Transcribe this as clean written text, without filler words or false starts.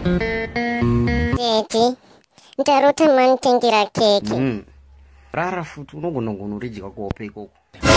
Tete, ntarota manotengira keke. Rara futi unongonongono rijika kuope ikoko.